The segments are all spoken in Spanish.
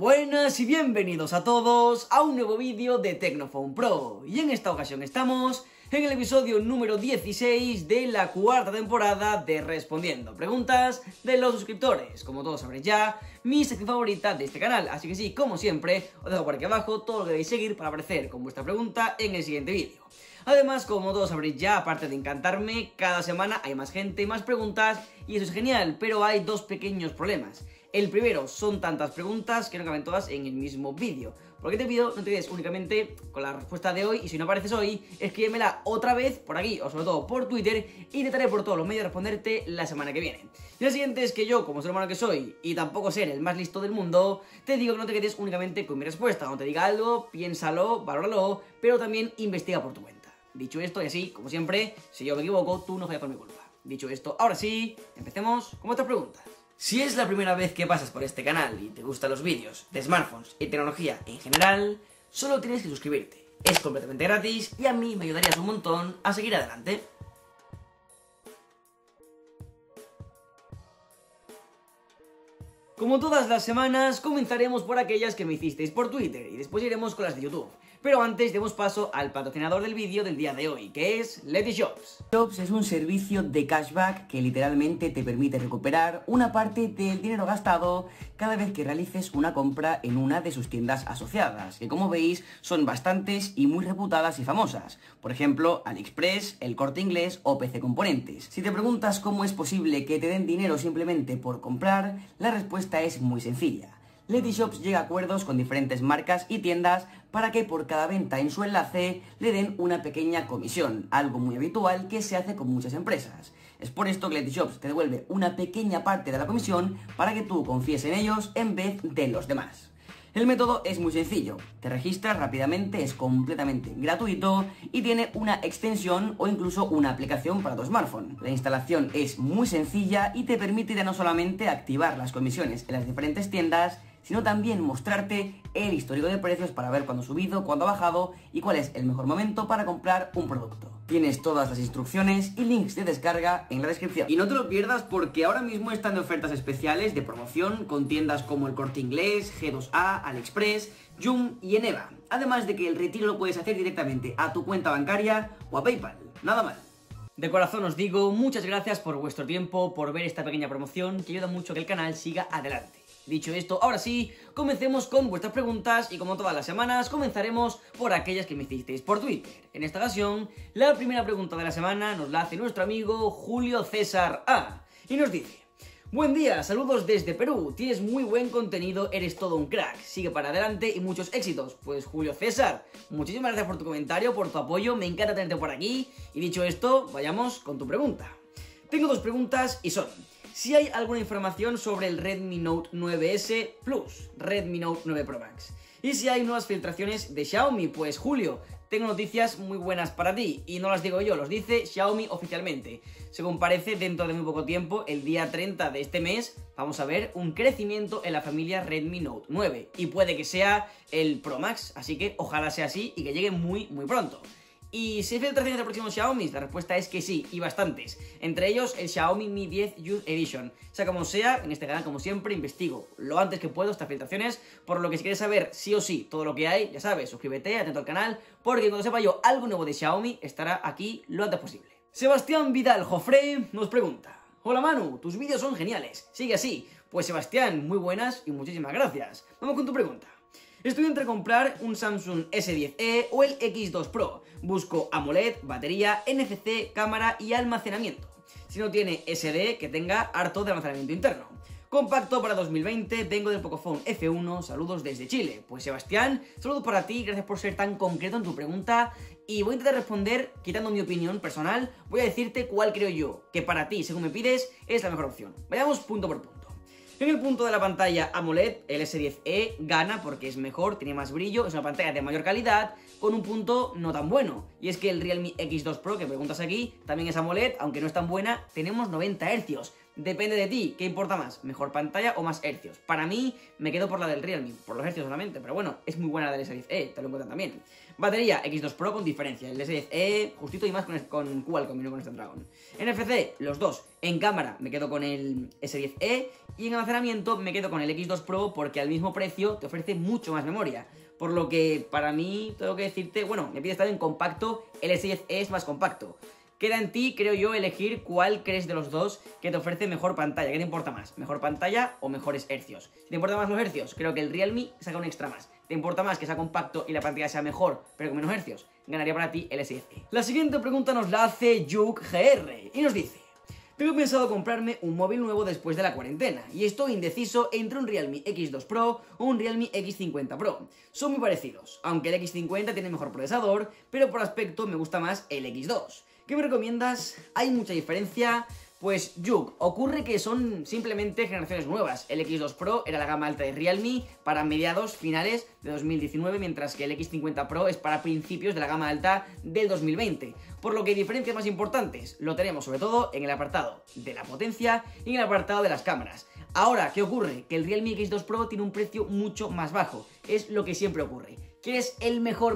Buenas y bienvenidos a todos a un nuevo vídeo de Tecnophone Pro. Y en esta ocasión estamos en el episodio número 16 de la cuarta temporada de Respondiendo Preguntas de los suscriptores. Como todos sabréis ya, mi sección favorita de este canal. Así que sí, como siempre, os dejo por aquí abajo todo lo que debéis seguir para aparecer con vuestra pregunta en el siguiente vídeo. Además, como todos sabréis ya, aparte de encantarme, cada semana hay más gente, más preguntas y eso es genial, pero hay dos pequeños problemas. El primero, son tantas preguntas que no caben todas en el mismo vídeo. Por lo que te pido, no te quedes únicamente con la respuesta de hoy y si no apareces hoy, escríbemela otra vez por aquí o sobre todo por Twitter y intentaré por todos los medios responderte la semana que viene. Y lo siguiente es que yo, como ser humano que soy y tampoco ser el más listo del mundo, te digo que no te quedes únicamente con mi respuesta. Cuando te diga algo, piénsalo, valóralo, pero también investiga por tu cuenta. Dicho esto, y así, como siempre, si yo me equivoco, tú no fallas por mi culpa. Dicho esto, ahora sí, empecemos con vuestras preguntas. Si es la primera vez que pasas por este canal y te gustan los vídeos de smartphones y tecnología en general, solo tienes que suscribirte. Es completamente gratis y a mí me ayudarías un montón a seguir adelante. Como todas las semanas, comenzaremos por aquellas que me hicisteis por Twitter y después iremos con las de YouTube. Pero antes demos paso al patrocinador del vídeo del día de hoy, que es Letyshops. Shops es un servicio de cashback que literalmente te permite recuperar una parte del dinero gastado cada vez que realices una compra en una de sus tiendas asociadas, que como veis son bastantes y muy reputadas y famosas. Por ejemplo, AliExpress, El Corte Inglés o PC Componentes. Si te preguntas cómo es posible que te den dinero simplemente por comprar, la respuesta es muy sencilla. Letyshops llega a acuerdos con diferentes marcas y tiendas para que por cada venta en su enlace le den una pequeña comisión, algo muy habitual que se hace con muchas empresas. Es por esto que Letyshops te devuelve una pequeña parte de la comisión para que tú confíes en ellos en vez de los demás. El método es muy sencillo, te registras rápidamente, es completamente gratuito y tiene una extensión o incluso una aplicación para tu smartphone. La instalación es muy sencilla y te permite ya no solamente activar las comisiones en las diferentes tiendas, sino también mostrarte el histórico de precios para ver cuándo ha subido, cuándo ha bajado y cuál es el mejor momento para comprar un producto. Tienes todas las instrucciones y links de descarga en la descripción. Y no te lo pierdas porque ahora mismo están de ofertas especiales de promoción con tiendas como El Corte Inglés, G2A, AliExpress, Joom y Eneva. Además de que el retiro lo puedes hacer directamente a tu cuenta bancaria o a PayPal. Nada mal. De corazón os digo muchas gracias por vuestro tiempo, por ver esta pequeña promoción que ayuda mucho a que el canal siga adelante. Dicho esto, ahora sí, comencemos con vuestras preguntas y como todas las semanas comenzaremos por aquellas que me hicisteis por Twitter. En esta ocasión, la primera pregunta de la semana nos la hace nuestro amigo Julio César A. Y nos dice: buen día, saludos desde Perú, tienes muy buen contenido, eres todo un crack, sigue para adelante y muchos éxitos. Pues Julio César, muchísimas gracias por tu comentario, por tu apoyo, me encanta tenerte por aquí. Y dicho esto, vayamos con tu pregunta. Tengo dos preguntas y son: si hay alguna información sobre el Redmi Note 9S Plus, Redmi Note 9 Pro Max. Y si hay nuevas filtraciones de Xiaomi, pues Julio, tengo noticias muy buenas para ti. Y no las digo yo, los dice Xiaomi oficialmente. Según parece, dentro de muy poco tiempo, el día 30 de este mes, vamos a ver un crecimiento en la familia Redmi Note 9. Y puede que sea el Pro Max, así que ojalá sea así y que llegue muy pronto. ¿Y si hay filtraciones de próximos Xiaomi? La respuesta es que sí, y bastantes. Entre ellos el Xiaomi Mi 10 Youth Edition. Sea como sea, en este canal, como siempre, investigo lo antes que puedo estas filtraciones, por lo que si quieres saber sí o sí todo lo que hay, ya sabes, suscríbete, atento al canal, porque cuando sepa yo algo nuevo de Xiaomi, estará aquí lo antes posible. Sebastián Vidal Jofre nos pregunta: hola Manu, tus vídeos son geniales, sigue así. Pues Sebastián, muy buenas y muchísimas gracias. Vamos con tu pregunta. Estoy entre comprar un Samsung S10e o el X2 Pro. Busco AMOLED, batería, NFC, cámara y almacenamiento. Si no tiene SD, que tenga harto de almacenamiento interno. Compacto para 2020, vengo del Pocophone F1, saludos desde Chile. Pues Sebastián, saludos para ti, gracias por ser tan concreto en tu pregunta. Y voy a intentar responder, quitando mi opinión personal, voy a decirte cuál creo yo, que para ti, según me pides, es la mejor opción. Vayamos punto por punto. En el punto de la pantalla AMOLED, el S10e gana porque es mejor, tiene más brillo, es una pantalla de mayor calidad, con un punto no tan bueno. Y es que el Realme X2 Pro, que preguntas aquí, también es AMOLED, aunque no es tan buena, tenemos 90 Hz. depende de ti, ¿qué importa más? ¿Mejor pantalla o más hercios? Para mí, me quedo por la del Realme, por los hercios solamente, pero bueno, es muy buena la del S10e, te lo encuentran también. Batería, X2 Pro con diferencia, el S10e justito y más con Qualcomm y no con Snapdragon. NFC, los dos. En cámara, me quedo con el S10e y en almacenamiento me quedo con el X2 Pro porque al mismo precio te ofrece mucho más memoria. Por lo que, para mí, tengo que decirte, bueno, me pide estar en compacto, el S10e es más compacto. Queda en ti, creo yo, elegir cuál crees de los dos que te ofrece mejor pantalla. ¿Qué te importa más? ¿Mejor pantalla o mejores hercios? Si te importan más los hercios, creo que el Realme saca un extra más. ¿Te importa más que sea compacto y la pantalla sea mejor, pero con menos hercios? Ganaría para ti el S10e. La siguiente pregunta nos la hace Yuk GR y nos dice: tengo pensado comprarme un móvil nuevo después de la cuarentena y estoy indeciso entre un Realme X2 Pro o un Realme X50 Pro. Son muy parecidos, aunque el X50 tiene mejor procesador, pero por aspecto me gusta más el X2. ¿Qué me recomiendas? ¿Hay mucha diferencia? Pues Yuk, ocurre que son simplemente generaciones nuevas. El X2 Pro era la gama alta de Realme para mediados, finales de 2019, mientras que el X50 Pro es para principios de la gama alta del 2020. Por lo que diferencias más importantes lo tenemos sobre todo en el apartado de la potencia y en el apartado de las cámaras. Ahora, ¿qué ocurre? Que el Realme X2 Pro tiene un precio mucho más bajo. Es lo que siempre ocurre. ¿Quieres el mejor,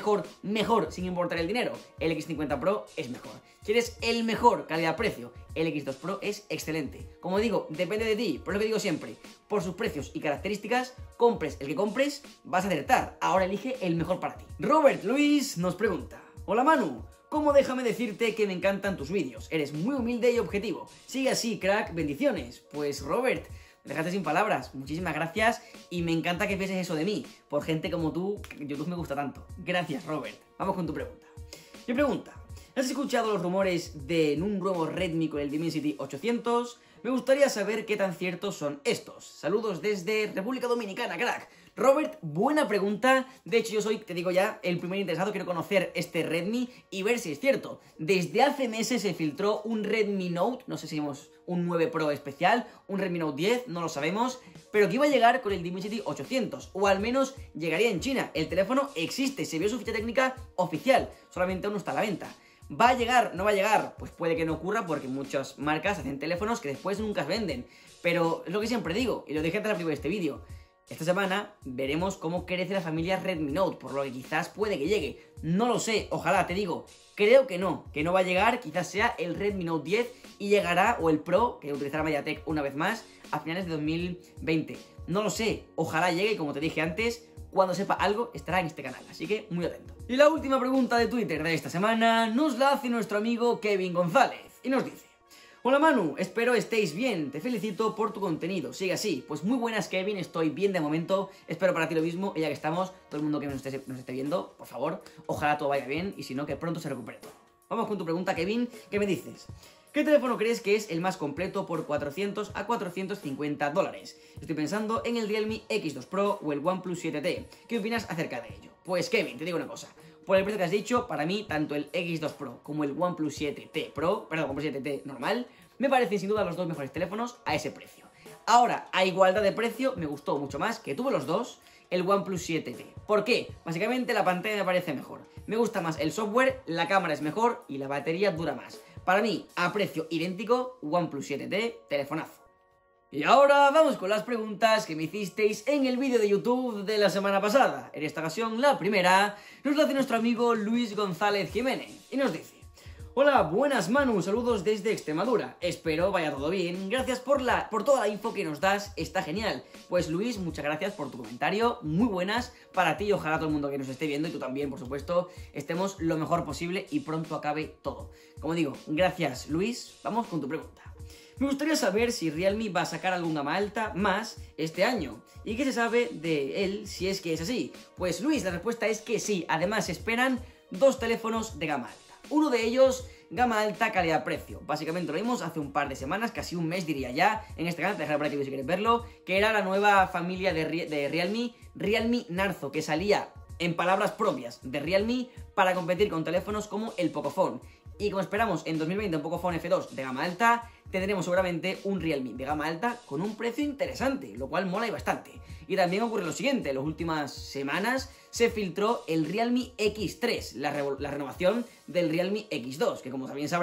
sin importar el dinero? El X50 Pro es mejor. ¿Quieres el mejor calidad-precio? El X2 Pro es excelente. Como digo, depende de ti, por lo que digo siempre, por sus precios y características, compres el que compres, vas a acertar. Ahora elige el mejor para ti. Robert Luis nos pregunta: hola Manu, ¿cómo déjame decirte que me encantan tus vídeos? Eres muy humilde y objetivo. Sigue así, crack, bendiciones. Pues Robert, me dejaste sin palabras, muchísimas gracias y me encanta que pienses eso de mí. Por gente como tú, YouTube me gusta tanto. Gracias, Robert. Vamos con tu pregunta. Mi pregunta: ¿has escuchado los rumores de un nuevo Redmi con el Dimensity 800? Me gustaría saber qué tan ciertos son estos. Saludos desde República Dominicana, crack. Robert, buena pregunta. De hecho, yo soy, te digo ya, el primer interesado. Quiero conocer este Redmi y ver si es cierto. Desde hace meses se filtró un Redmi Note, no sé si hemos un 9 Pro especial, un Redmi Note 10, no lo sabemos, pero que iba a llegar con el Dimensity 800, o al menos llegaría en China. El teléfono existe, se vio su ficha técnica oficial, solamente aún no está a la venta. ¿Va a llegar? ¿No va a llegar? Pues puede que no ocurra porque muchas marcas hacen teléfonos que después nunca se venden. Pero es lo que siempre digo, y lo dije antes al principio de este vídeo. Esta semana veremos cómo crece la familia Redmi Note, por lo que quizás puede que llegue. No lo sé, ojalá, te digo. Creo que no va a llegar, quizás sea el Redmi Note 10 y llegará, o el Pro, que utilizará MediaTek una vez más, a finales de 2020. No lo sé, ojalá llegue, y como te dije antes, cuando sepa algo estará en este canal, así que muy atento. Y la última pregunta de Twitter de esta semana nos la hace nuestro amigo Kevin González y nos dice: hola Manu, espero estéis bien, te felicito por tu contenido, sigue así. Pues muy buenas, Kevin, estoy bien de momento, espero para ti lo mismo, y ya que estamos, todo el mundo que nos esté viendo, por favor, ojalá todo vaya bien y si no, que pronto se recupere todo. Vamos con tu pregunta, Kevin, ¿qué me dices? ¿Qué teléfono crees que es el más completo por 400 a 450 dólares? Estoy pensando en el Realme X2 Pro o el OnePlus 7T. ¿Qué opinas acerca de ello? Pues Kevin, te digo una cosa. Por el precio que has dicho, para mí, tanto el X2 Pro como el OnePlus 7T Pro, perdón, OnePlus 7T normal, me parecen sin duda los dos mejores teléfonos a ese precio. Ahora, a igualdad de precio, me gustó mucho más, que tuve los dos, el OnePlus 7T. ¿Por qué? Básicamente la pantalla me parece mejor. Me gusta más el software, la cámara es mejor y la batería dura más. Para mí, a precio idéntico, OnePlus 7T, telefonazo. Y ahora vamos con las preguntas que me hicisteis en el vídeo de YouTube de la semana pasada. En esta ocasión, la primera nos la hace nuestro amigo Luis González Jiménez y nos dice: hola, buenas Manu, saludos desde Extremadura, espero vaya todo bien, gracias por toda la info que nos das, está genial. Pues Luis, muchas gracias por tu comentario, muy buenas para ti y ojalá todo el mundo que nos esté viendo y tú también, por supuesto, estemos lo mejor posible y pronto acabe todo. Como digo, gracias Luis, vamos con tu pregunta. Me gustaría saber si Realme va a sacar algún gama alta más este año. ¿Y qué se sabe de él si es que es así? Pues Luis, la respuesta es que sí. Además se esperan dos teléfonos de gama alta. Uno de ellos, gama alta, calidad-precio. Básicamente lo vimos hace un par de semanas, casi un mes diría ya, en este canal, te dejaré por aquí si quieres verlo, que era la nueva familia de Realme, Realme Narzo, que salía en palabras propias de Realme para competir con teléfonos como el Pocophone. Y como esperamos en 2020 un Pocophone F2 de gama alta, tendremos seguramente un Realme de gama alta con un precio interesante, lo cual mola y bastante. Y también ocurre lo siguiente, en las últimas semanas se filtró el Realme X3, la renovación del Realme X2, que como también sabrás,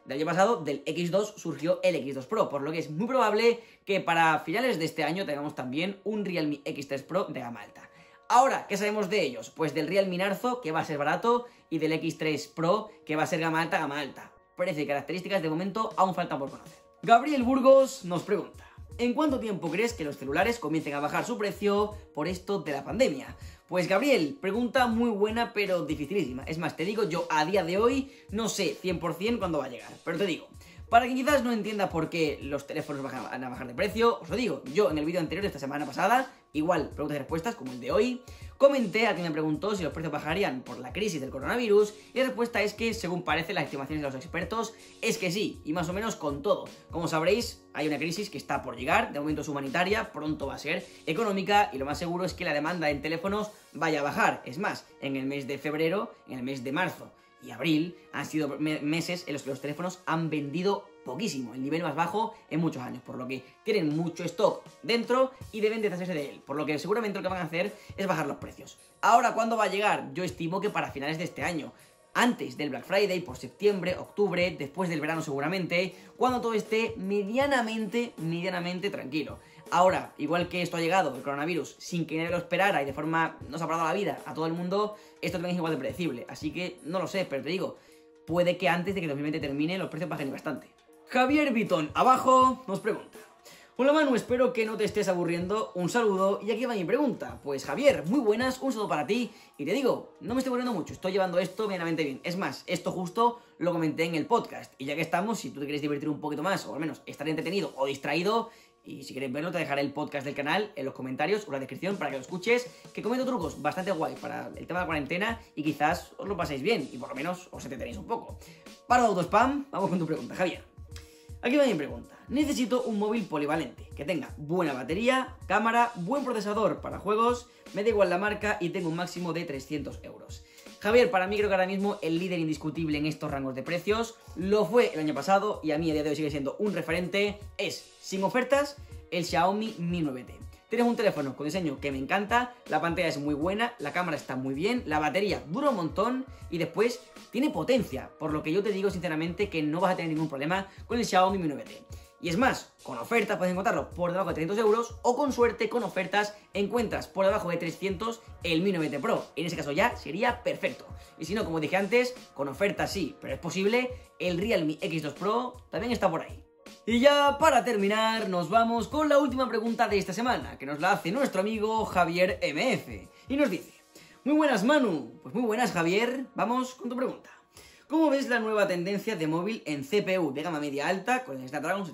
del año pasado, del X2 surgió el X2 Pro, por lo que es muy probable que para finales de este año tengamos también un Realme X3 Pro de gama alta. Ahora, ¿qué sabemos de ellos? Pues del Realme Narzo, que va a ser barato, y del X3 Pro, que va a ser gama alta, gama alta. Precio y características de momento aún faltan por conocer. Gabriel Burgos nos pregunta: ¿en cuánto tiempo crees que los celulares comiencen a bajar su precio por esto de la pandemia? Pues Gabriel, pregunta muy buena pero dificilísima. Es más, te digo, yo a día de hoy no sé 100% cuándo va a llegar, pero te digo, para quien quizás no entienda por qué los teléfonos van a bajar de precio, os lo digo, yo en el vídeo anterior de esta semana pasada, igual preguntas y respuestas como el de hoy, comenté a quien me preguntó si los precios bajarían por la crisis del coronavirus y la respuesta es que, según parece las estimaciones de los expertos, es que sí, y más o menos con todo. Como sabréis, hay una crisis que está por llegar, de momento es humanitaria, pronto va a ser económica y lo más seguro es que la demanda en teléfonos vaya a bajar. Es más, en el mes de febrero, en el mes de marzo y abril han sido meses en los que los teléfonos han vendido poquísimo, el nivel más bajo en muchos años, por lo que tienen mucho stock dentro y deben deshacerse de él, por lo que seguramente lo que van a hacer es bajar los precios. Ahora, ¿cuándo va a llegar? Yo estimo que para finales de este año, antes del Black Friday, por septiembre, octubre, después del verano seguramente, cuando todo esté medianamente tranquilo. Ahora, igual que esto ha llegado, el coronavirus, sin que nadie lo esperara y de forma nos ha parado la vida a todo el mundo, esto también es igual de predecible. Así que no lo sé, pero te digo, puede que antes de que 2020 termine los precios bajen bastante. Javier Vitón abajo nos pregunta: hola Manu, espero que no te estés aburriendo, un saludo, y aquí va mi pregunta. Pues Javier, muy buenas, un saludo para ti, y te digo, no me estoy aburriendo mucho, estoy llevando esto medianamente bien. Es más, esto justo lo comenté en el podcast, y ya que estamos, si tú te quieres divertir un poquito más, o al menos estar entretenido o distraído, y si quieres verlo, te dejaré el podcast del canal en los comentarios o en la descripción para que lo escuches, que comento trucos bastante guay para el tema de la cuarentena y quizás os lo paséis bien, y por lo menos os entretenéis un poco. Para de autospam, vamos con tu pregunta, Javier. Aquí va mi pregunta. Necesito un móvil polivalente, que tenga buena batería, cámara, buen procesador para juegos, me da igual la marca y tengo un máximo de 300 euros. Javier, para mí creo que ahora mismo el líder indiscutible en estos rangos de precios lo fue el año pasado y a mí a día de hoy sigue siendo un referente, es, sin ofertas, el Xiaomi Mi 9T. Tienes un teléfono con diseño que me encanta, la pantalla es muy buena, la cámara está muy bien, la batería dura un montón y después tiene potencia, por lo que yo te digo sinceramente que no vas a tener ningún problema con el Xiaomi Mi 9T. Y es más, con ofertas puedes encontrarlo por debajo de 300 euros o con suerte con ofertas encuentras por debajo de 300 el Mi 9T Pro. En ese caso ya sería perfecto. Y si no, como dije antes, con ofertas sí, pero es posible, el Realme X2 Pro también está por ahí. Y ya para terminar nos vamos con la última pregunta de esta semana, que nos la hace nuestro amigo Javier MF. Y nos dice: muy buenas Manu. Pues muy buenas Javier, vamos con tu pregunta. ¿Cómo ves la nueva tendencia de móvil en CPU de gama media alta con el Snapdragon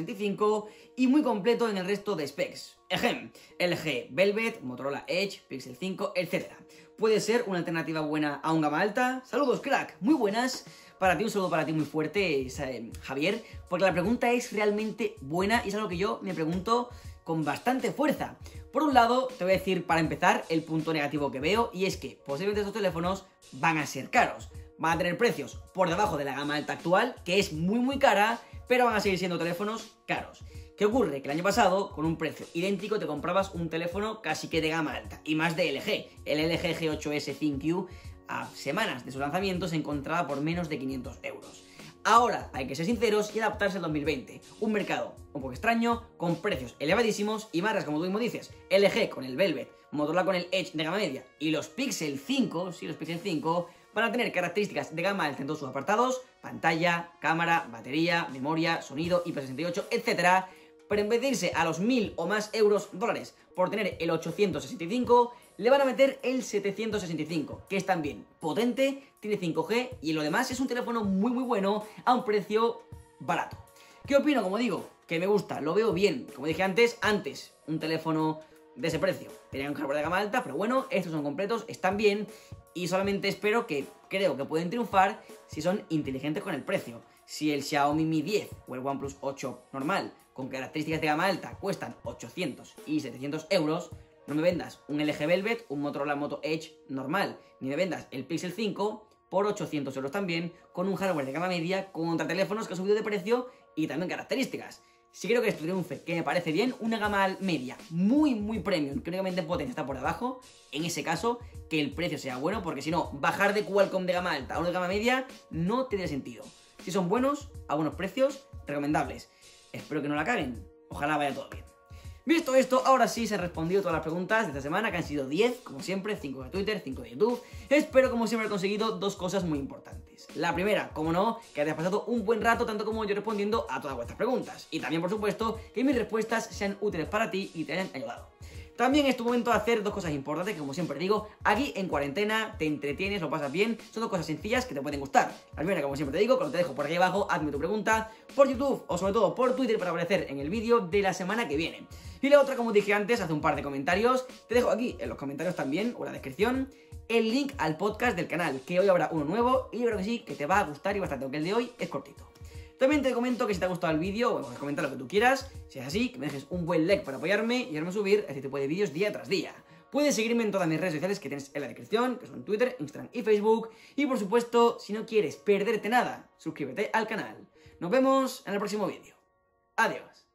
765 y muy completo en el resto de specs? Ejem, LG Velvet, Motorola Edge, Pixel 5, etc. ¿Puede ser una alternativa buena a un gama alta? Saludos crack, muy buenas. Para ti, un saludo para ti muy fuerte, Javier, porque la pregunta es realmente buena y es algo que yo me pregunto con bastante fuerza. Por un lado, te voy a decir para empezar el punto negativo que veo, y es que posiblemente estos teléfonos van a ser caros. Van a tener precios por debajo de la gama alta actual, que es muy cara, pero van a seguir siendo teléfonos caros. ¿Qué ocurre? Que el año pasado, con un precio idéntico, te comprabas un teléfono casi que de gama alta, y más de LG. El LG G8S ThinQ, a semanas de su lanzamiento, se encontraba por menos de 500 euros. Ahora hay que ser sinceros y adaptarse al 2020. Un mercado un poco extraño, con precios elevadísimos y marcas, como tú mismo dices, LG con el Velvet, Motorola con el Edge de gama media y los Pixel 5, sí, los Pixel 5, van a tener características de gama alta en todos sus apartados: pantalla, cámara, batería, memoria, sonido, IP68, etc. Pero en vez de irse a los 1000 o más dólares por tener el 865, le van a meter el 765, que es también potente, tiene 5G y lo demás es un teléfono muy bueno a un precio barato. ¿Qué opino? Como digo, que me gusta, lo veo bien. Como dije antes, un teléfono de ese precio tenía un hardware de gama alta, pero bueno, estos son completos, están bien y solamente espero que, creo que pueden triunfar si son inteligentes con el precio. Si el Xiaomi Mi 10 o el OnePlus 8 normal con características de gama alta cuestan 800 y 700 euros, no me vendas un LG Velvet, un Motorola Moto Edge normal, ni me vendas el Pixel 5 por 800 euros también, con un hardware de gama media contra teléfonos que han subido de precio y también características. Si creo que esto triunfe, que me parece bien, una gama media muy premium, que únicamente en potencia está por debajo, en ese caso, que el precio sea bueno, porque si no, bajar de Qualcomm de gama alta a una de gama media no tendría sentido. Si son buenos, a buenos precios, recomendables. Espero que no la caguen. Ojalá vaya todo bien. Visto esto, ahora sí se han respondido todas las preguntas de esta semana, que han sido 10, como siempre, 5 de Twitter, 5 de YouTube. Espero, como siempre, haber conseguido dos cosas muy importantes. La primera, como no, que hayas pasado un buen rato, tanto como yo, respondiendo a todas vuestras preguntas. Y también, por supuesto, que mis respuestas sean útiles para ti y te hayan ayudado. También es tu momento de hacer dos cosas importantes que, como siempre digo, aquí en cuarentena te entretienes, lo pasas bien. Son dos cosas sencillas que te pueden gustar. La primera, como siempre te digo, cuando te dejo por aquí abajo, hazme tu pregunta por YouTube o sobre todo por Twitter para aparecer en el vídeo de la semana que viene. Y la otra, como dije antes, hace un par de comentarios. Te dejo aquí en los comentarios también, o en la descripción, el link al podcast del canal, que hoy habrá uno nuevo y yo creo que sí, que te va a gustar y bastante, aunque el de hoy es cortito. También te comento que si te ha gustado el vídeo, bueno, puedes comentar lo que tú quieras. Si es así, que me dejes un buen like para apoyarme y ayudarme a subir este tipo de vídeos día tras día. Puedes seguirme en todas mis redes sociales que tienes en la descripción, que son Twitter, Instagram y Facebook. Y por supuesto, si no quieres perderte nada, suscríbete al canal. Nos vemos en el próximo vídeo. Adiós.